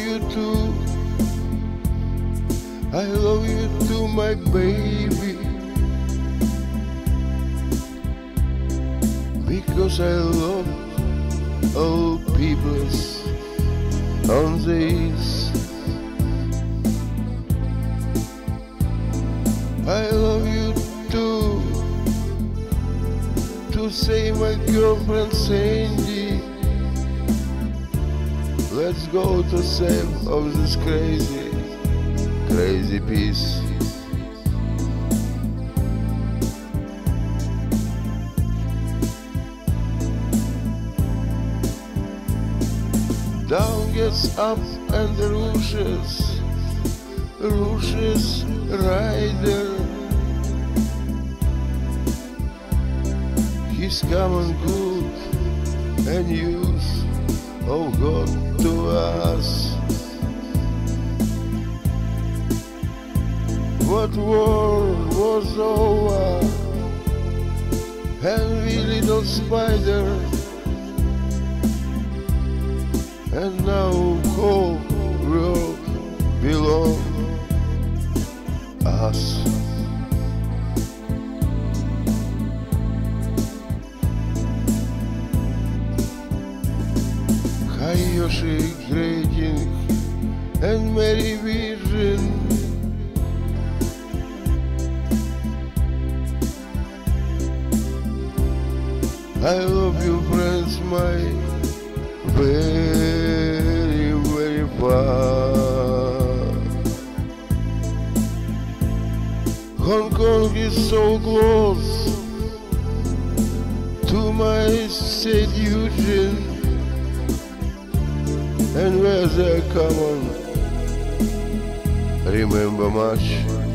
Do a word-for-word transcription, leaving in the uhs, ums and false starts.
you too. I love you too, my baby, because I love all peoples on the Eath. I love you too, to say my girlfriend Sandy, let's go to save of this crazy, crazy piece. Down gets up and rushes, rushes rider. He's coming good and use, oh God, to us. What war was over, and we little spider, and now whole world belong us. Hi Yoshi, greeting and merry vision. I love you, friends, my very, very far. Hong Kong is so close to my Saint Eugene, and where they come on, remember much.